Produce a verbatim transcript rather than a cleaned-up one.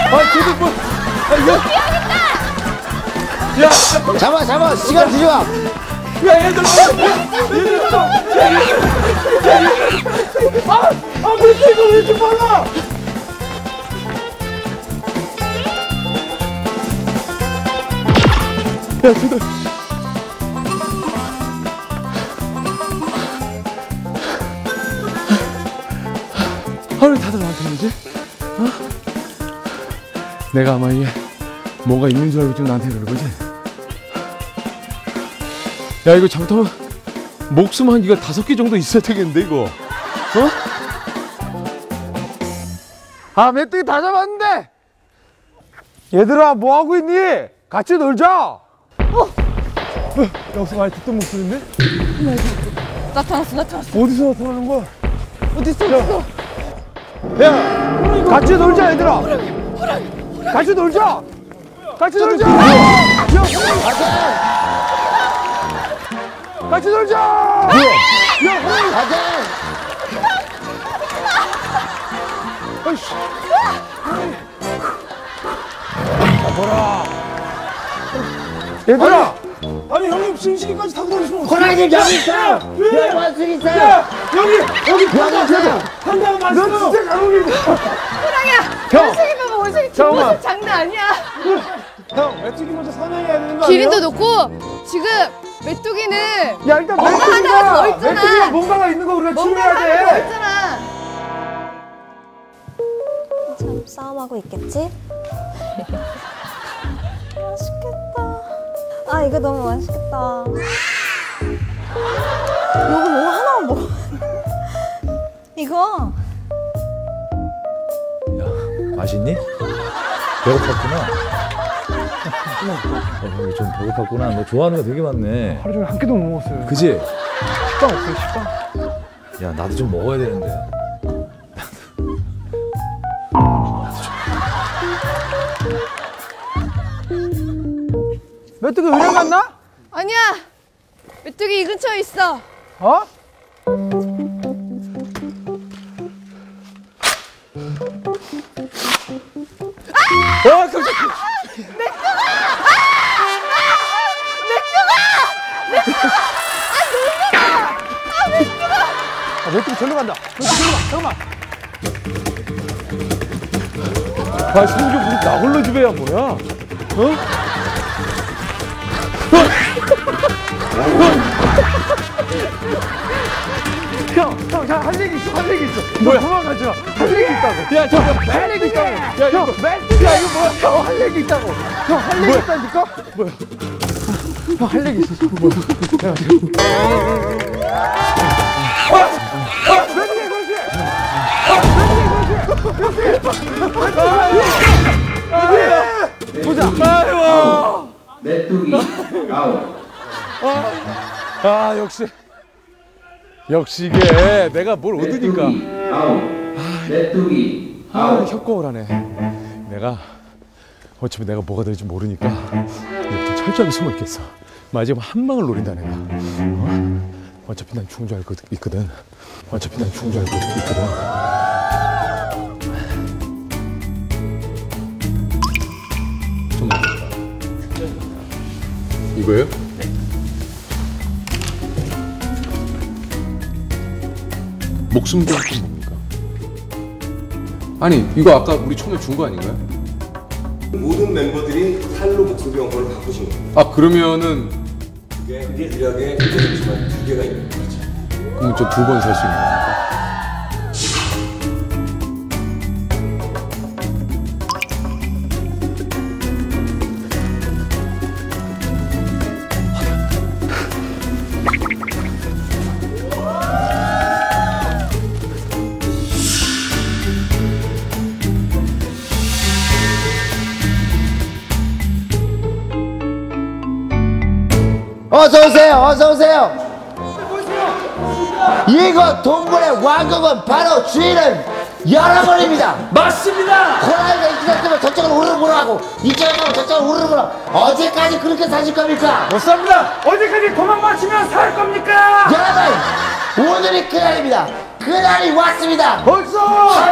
아, 저도 뭐. 아, 이거. 야, 잡아, 잡아. 시간 들여. 야, 얘들 봐. 얘들 봐. 아, 아, 멘트 이거 왜 이렇게 빨라? 야, 저도. 아, 왜 다들 나한테 그러지? 어? 내가 아마 이게 뭔가 있는 줄 알고 지금 나한테 그러는 거지? 야, 이거 잘못하면 목숨 한 개가 다섯 개 정도 있어야 되겠는데, 이거? 어? 아, 메뚜기 다 잡았는데! 얘들아, 뭐 하고 있니? 같이 놀자! 어? 어, 여기서 많이 듣던 목소리인데? 나타났어, 나타났어. 어디서 나타나는 거야? 어딨어, 어딨어? 야, 같이 놀자, 얘들아. 같이 놀자. 같이 놀자. 야, 같이 놀자. 야, 가자. 아이씨. 봐라. 얘들아. 아니, 형님 싱싱이까지 타고 다니시면 어떡해? 호랑이님 여기 있어. 왜? 여기 왔으 있어. 야, 여기 여기 여기 있어. 한다고 말씀. 너 진짜 감옥인데. 호랑이야. 형. 원숭이 봐봐, 원숭이 잠깐만. 뒷모습 장난 아니야. 형, 메뚜기 먼저 사냥해야 되는 거 아니야? 기린도 놓고 지금 메뚜기는 야, 일단 뭔가 하나가 더 메뚜기가 있잖아. 메뚜기가 뭔가가 있는 거 우리가 뭔가 치료해야 하나 더 돼. 있잖아. 참 싸움하고 있겠지? 맛있겠다. 아 이거 너무 맛있겠다. 이거 뭐 하나만 먹어. 이거 야, 맛있니? 배고팠구나. 어, 좀 배고팠구나. 너 좋아하는 거 되게 많네. 하루 종일 한 끼도 못 먹었어요. 그지? 식빵 없어요, 식빵. 야, 나도 좀 먹어야 되는데. 메뚜기 의뢰 갔나? 아니야. 메뚜기 이 근처에 있어. 어? 아! 와, 깜짝이야. 아, 메뚜기 절로 간다. 메뚜기 절로 가. 잠깐만. 아, 성격 우리 나 홀로 집에야 뭐야? 어? 형, 형, 형, 할 얘기 있어, 할 얘기 있어. 뭐야? 도망가지 마. 할 얘기 있다고. 야, 저, 할 얘기 있다고. 야, 형, 야, 이거 뭐야? 형, 할 얘기 있다고. 형, 할 얘기 있다니까? 뭐야? 형, 할 얘기 있어. 뭐야? 야, 아! 아! 메뚜기, 그렇지! 아, 메뚜기, 그렇지! 보자. 아이고. 메뚜기 아웃. 아, 역시. 역시 이게 내가 뭘 얻으니까. 메뚜기 아웃. 메뚜기 아, 아웃. 협곡을 하네. 내가 어차피 내가 뭐가 될지 모르니까 이렇게 좀 철저하게 숨어 있겠어. 마지막 한 방을 노린다 내가. 어? 어차피 난 죽은 줄 알고 있거든. 어차피 난 죽은 줄 알고 있거든. 좀 이거예요? 네. 목숨 경품 뭡니까? 아니 이거 아까 우리 처음에 준 거 아닌가요? 모든 멤버들이 살로 목숨 경보를 바꾸신 거예요. 아 그러면은 그게 유일하게 일정이지만 두 개가 있는 거죠. 그럼 저 두 번 살 수 있는 겁니까? 어서 오세요. 어서 오세요. 이곳 동굴의 왕국은 바로 주인은 여러분입니다. 맞습니다. 호랑이가 이쪽에 뜨면 저쪽으로 우르르 보라고 이쪽에 뜨면 저쪽으로 우르르 보라. 어디까지 그렇게 사실 겁니까? 못 삽니다. 어디까지 도망 맞추면 살 겁니까? 여러분 오늘이 그날입니다. 그날이 왔습니다. 벌써